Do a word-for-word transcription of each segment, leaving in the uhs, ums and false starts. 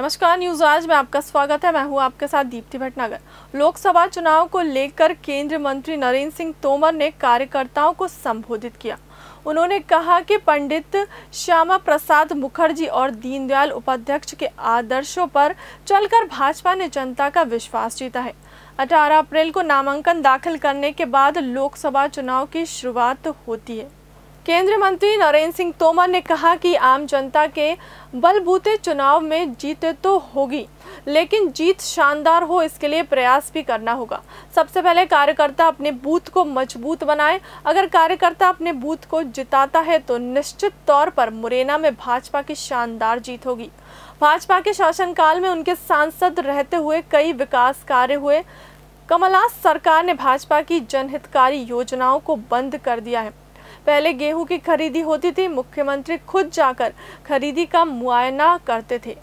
नमस्कार, न्यूज आज में आपका स्वागत है। मैं हूं आपके साथ दीप्ति भटनागर। लोकसभा चुनाव को लेकर केंद्रीय मंत्री नरेंद्र सिंह तोमर ने कार्यकर्ताओं को संबोधित किया। उन्होंने कहा कि पंडित श्यामा प्रसाद मुखर्जी और दीनदयाल उपाध्याय के आदर्शों पर चलकर भाजपा ने जनता का विश्वास जीता है। अठारह अप्रैल को नामांकन दाखिल करने के बाद लोकसभा चुनाव की शुरुआत होती है। केंद्रीय मंत्री नरेंद्र सिंह तोमर ने कहा कि आम जनता के बलबूते चुनाव में जीत तो होगी, लेकिन जीत शानदार हो इसके लिए प्रयास भी करना होगा। सबसे पहले कार्यकर्ता अपने बूथ को मजबूत बनाए। अगर कार्यकर्ता अपने बूथ को जिताता है तो निश्चित तौर पर मुरैना में भाजपा की शानदार जीत होगी। भाजपा के शासनकाल में उनके सांसद रहते हुए कई विकास कार्य हुए। कमलनाथ सरकार ने भाजपा की जनहितकारी योजनाओं को बंद कर दिया है। पहले गेहूं की खरीदी होती थी, मुख्यमंत्री खुद जाकर खरीदी का मुआयना करते थे।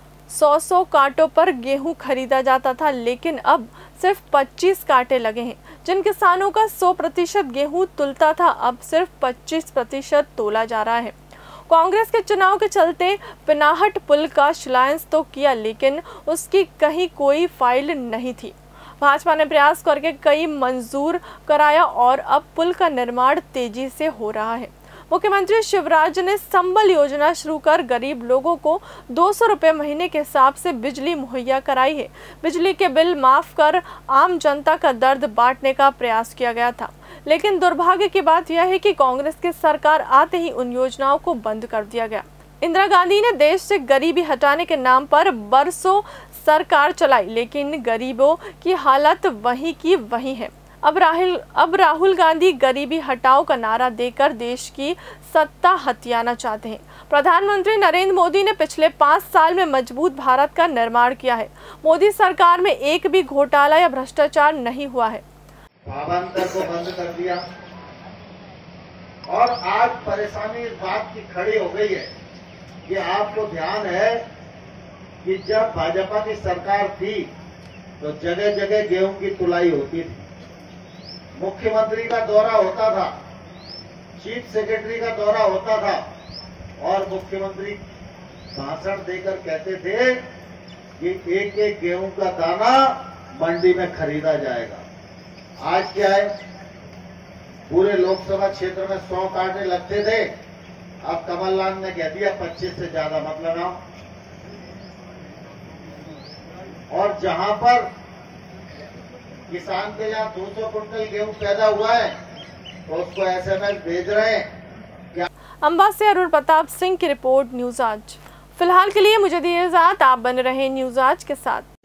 सौ सौ कांटों पर गेहूं खरीदा जाता था, लेकिन अब सिर्फ पच्चीस कांटे लगे हैं। जिन किसानों का सौ प्रतिशत गेहूं तुलता था, अब सिर्फ पच्चीस प्रतिशत तोला जा रहा है। कांग्रेस के चुनाव के चलते पिनाहट पुल का शिलान्यास तो किया, लेकिन उसकी कहीं कोई फाइल नहीं थी। भाजपा ने प्रयास करके कई मंजूर कराया और अब पुल का निर्माण तेजी से हो रहा है। मुख्यमंत्री शिवराज ने संबल योजना शुरू कर गरीब लोगों को दो सौ रुपये महीने के हिसाब से बिजली मुहैया कराई है। बिजली के बिल माफ कर आम जनता का दर्द बांटने का प्रयास किया गया था, लेकिन दुर्भाग्य की बात यह है कि कांग्रेस की सरकार आते ही उन योजनाओं को बंद कर दिया गया। इंदिरा गांधी ने देश से गरीबी हटाने के नाम पर बरसों सरकार चलाई, लेकिन गरीबों की हालत वही की वही है। अब राहुल अब राहुल गांधी गरीबी हटाओ का नारा देकर देश की सत्ता हथियाना चाहते हैं। प्रधानमंत्री नरेंद्र मोदी ने पिछले पाँच साल में मजबूत भारत का निर्माण किया है। मोदी सरकार में एक भी घोटाला या भ्रष्टाचार नहीं हुआ है। भावांतर को बंद कर दिया और आज परेशानी इस बात की खड़ी हो गई है कि आपको ध्यान है कि जब भाजपा की सरकार थी तो जगह जगह गेहूं की तुलाई होती थी, मुख्यमंत्री का दौरा होता था, चीफ सेक्रेटरी का दौरा होता था और मुख्यमंत्री भाषण देकर कहते थे कि एक एक गेहूं का दाना मंडी में खरीदा जाएगा। आज क्या है, पूरे लोकसभा क्षेत्र में सौ कांटे लगते थे, अब कमलनाथ ने कह दिया पच्चीस से ज्यादा मत लगाओ। और जहां पर किसान के यहाँ दो सौ कुंटल गेहूं पैदा हुआ है तो उसको एसएमएस भेज रहे हैं क्या। अंबा से अरुण प्रताप सिंह की रिपोर्ट, न्यूज आज। फिलहाल के लिए मुझे दीजिए इजाजत। आप बने रहे न्यूज आज के साथ।